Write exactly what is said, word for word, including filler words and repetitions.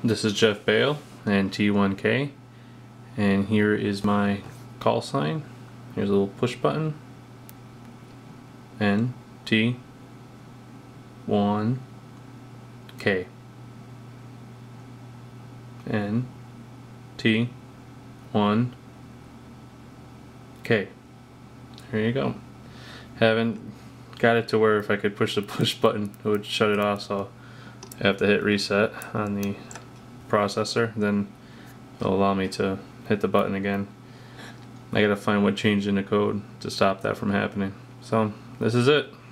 This is Jeff Bale, N T one K, and here is my call sign. Here's a little push button, N T one K, N T one K. There you go. Haven't got it to where if I could push the push button it would shut it off, so I have to hit reset on the processor, then it'll allow me to hit the button again. I gotta find what changed in the code to stop that from happening. So this is it.